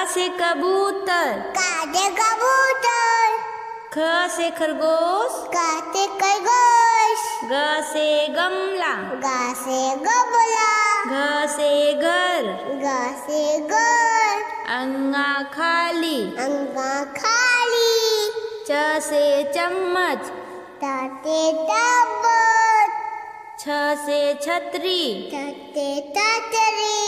से कबूतर, क से कबूतर। ख से खरगोश, ग से खरगोश। ग से गमला, ग से गमला। घ से घर, घ से घर। अंगा खाली, अंगा खाली। च से चम्मच, त से चम्मच। छ से छतरी, छ से छतरी।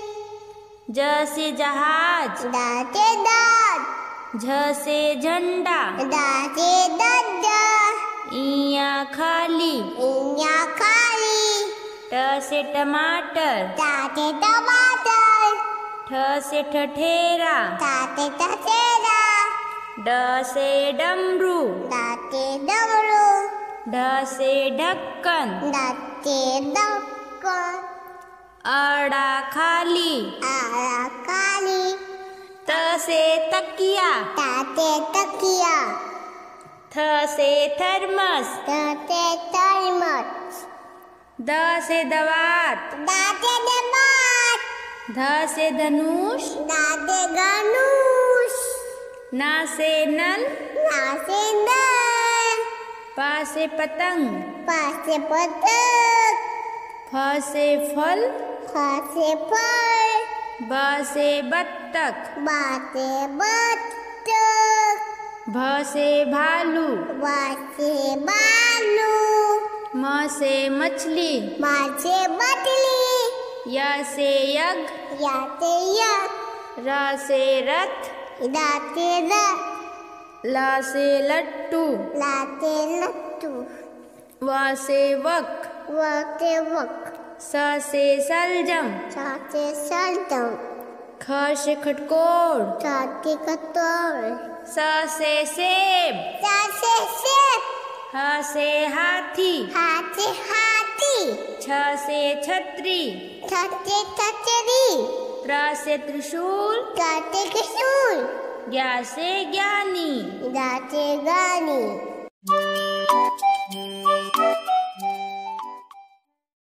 ज से जहाज, ड से दाँत। झ से झंडा, ड से डंडा। इया खाली, इया खाली। ट से टमाटर, ट से टमाटर। ठ से ठठेरा, ठ से ठठेरा। ड से डमरू, ड से डमरू। ढ से ढक्कन, ड से ढक्कन। अड़ा खाली, आ काली। त से तकिया, त से तकिया। थ से थर्मस, थ से थर्मस। द से दवात, द से दबात। ध से धनुष, द से धनुष। न से नल, न से नल। प से पतंग, प से पतंग। फ से फल, फ से फल। ब से बत्तख, ब से बत्तख। भ से भालू, ब से भालू। म से मछली, म से मछली। य से यज्ञ, य से यज्ञ। र से रथ, ड से रथ। ल से लट्टू, ल से लट्टू। व से वक, व से वक। स से सलजम, स से सलजम। ख से खटकोर, स से खटोल। स से सेब, स से सेब। ह से हाथी, ह से हाथी। छ से छतरी, थ से छतरी। त्र से त्रिशूल, ट से त्रिशूल। ज्ञ से ज्ञानी। ग से ज्ञानी।